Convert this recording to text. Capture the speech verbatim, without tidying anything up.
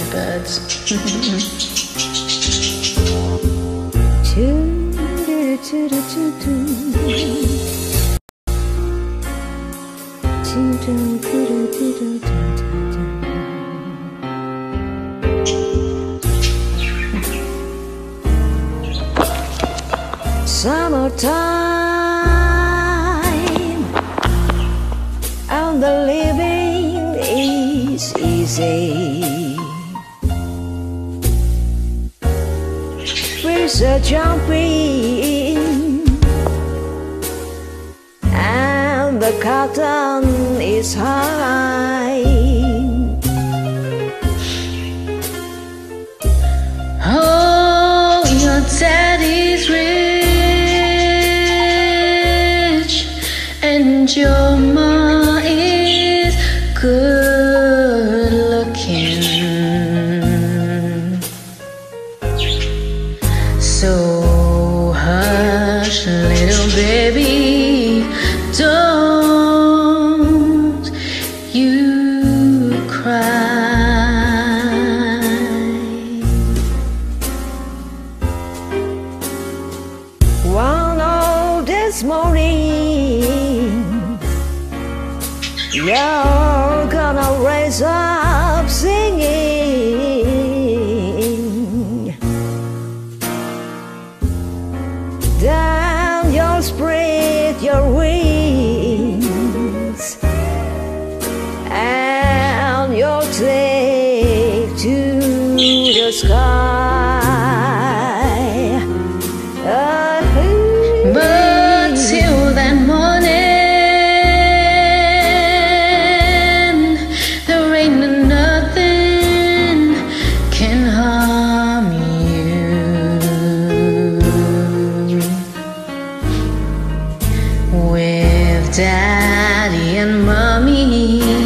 birds. Summertime and the living is easy. Fish are jumping and the cotton is high. Oh, your daddy's rich and your ma is good looking. So hush, little baby, don't you cry. One oh this morning, you're gonna raise up singing. Then you'll spread your wings and you'll take to the sky. Uh, But till that morning, there ain't nothing can harm you. With daddy and mommy